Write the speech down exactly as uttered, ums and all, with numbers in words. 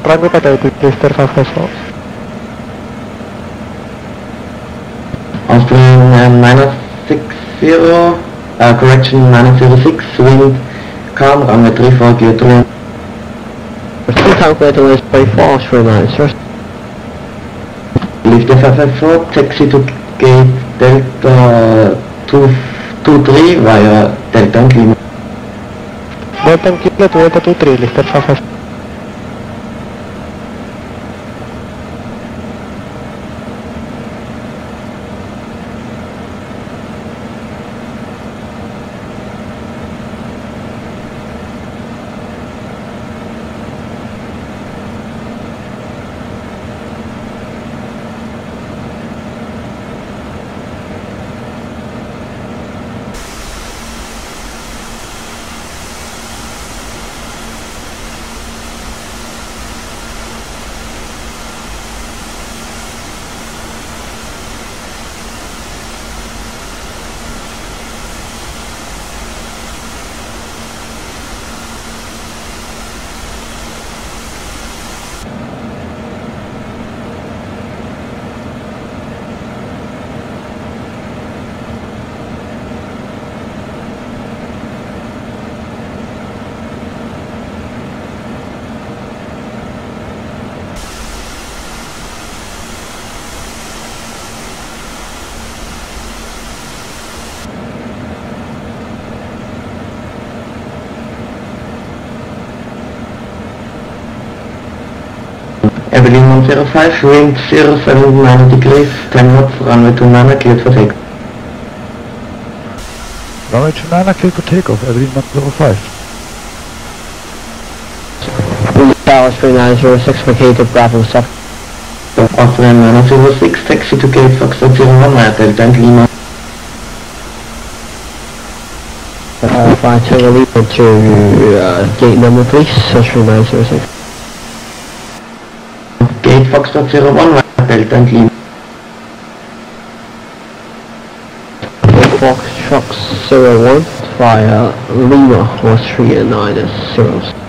Triangle Pathetic, Lister five five four. Austrian uh, minus six zero, uh, correction minus zero six, wind calm, runway three four, gear three. Still calculating this by four, Austrian minus first. Lift five five four, taxi to gate Delta two two three via Delta and Lima. Delta and Kilo to Delta two three, Lister five five four. Evelyn one zero five, wind zero seven nine degrees, ten knots, runway two nine, cleared for takeoff. Runway two nine, cleared for takeoff, Evelyn one zero five. Tower three nine zero six, vacated Bravo seven. Austrian minus zero six, taxi to gate Foxtrot zero one via Delta and Lima. Uh, fly to the lead to uh, gate number please, Austrian nine zero six. Gate Foxtrot zero one via Delta and Lima. Foxtrot zero one via Lima, Austrian nine zero six.